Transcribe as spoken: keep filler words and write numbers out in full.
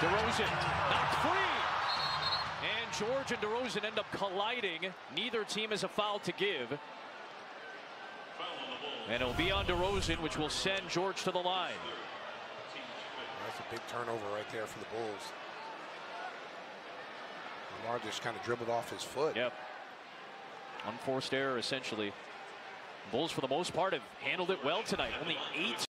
DeRozan knocked free. And George and DeRozan end up colliding. Neither team has a foul to give. And it'll be on DeRozan, which will send George to the line. That's a big turnover right there for the Bulls. DeMar just kind of dribbled off his foot. Yep. Unforced error, essentially. Bulls, for the most part, have handled it well tonight. Only eight